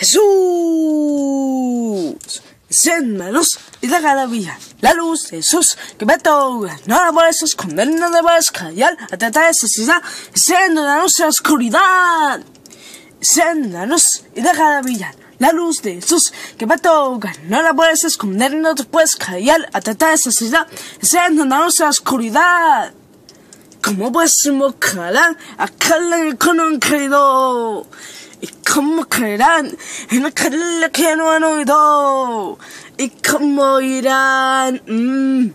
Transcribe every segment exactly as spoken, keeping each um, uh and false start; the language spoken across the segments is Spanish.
Jesús, enciende la luz y da cada día la luz de Jesús que me toca. No la puedes esconder, no te puedes callar. Ante esta necesidad, enciende la luz en la oscuridad. Enciende la luz y da cada día la luz de Jesús que me toca. No la puedes esconder, no te puedes callar. Ante esta necesidad, enciende la luz en la oscuridad. ¿Cómo pues invocarán a aquel que no han creído? ¿Y cómo creerán en aquel que no han oído? ¿Y cómo irán? Mm.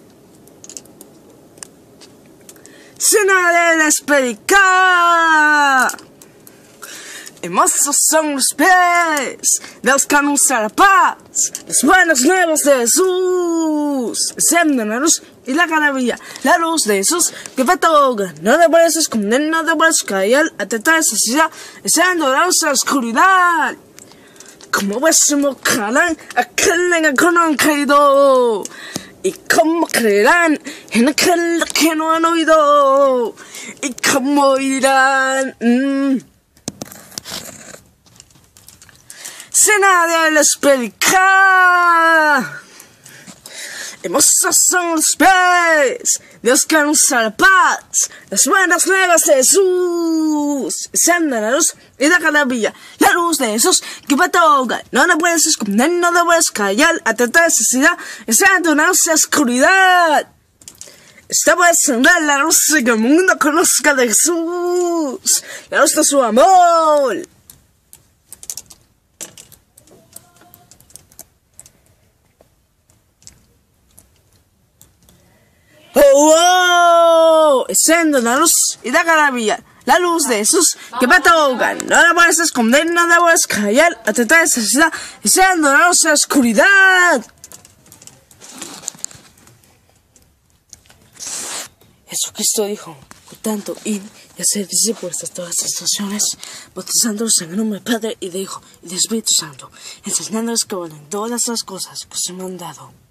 Si nadie les predica, hermosos son los pies de los que anuncian la paz, las buenas nuevas de Jesús. Encienden la luz y la maravilla, la luz de Jesús que me toca. No te puedes esconder, no te puedes callar. Ante esta necesidad, enciendo la luz en la oscuridad. ¿Cómo pues invocarán a aquel en el que no han creído? ¿Y cómo creerán en aquel que no han oído? ¿Y cómo irán? Mm. Si nadie les predica, hermosos son los pies Dios que anuncia la paz, las buenas nuevas de Jesús. Enciende la luz y da cada día la luz de Jesús que me toca. No la puedes esconder, no la puedes callar. Ante esta necesidad, enciende la luz y la oscuridad. Esta puede encender la luz y que el mundo conozca de Jesús, la luz de su amor. ¡Oh, oh! Enciende la luz y da cada día la luz de Jesús que me toca. No la puedes esconder, no la puedes callar. Ante esta necesidad, enciende la luz en la oscuridad. Jesucristo dijo: por tanto, id y hacer discípulos de todas las naciones, bautizándolos en el nombre del Padre y del Hijo y del Espíritu Santo, enseñándoles que valen todas las cosas que se me han dado.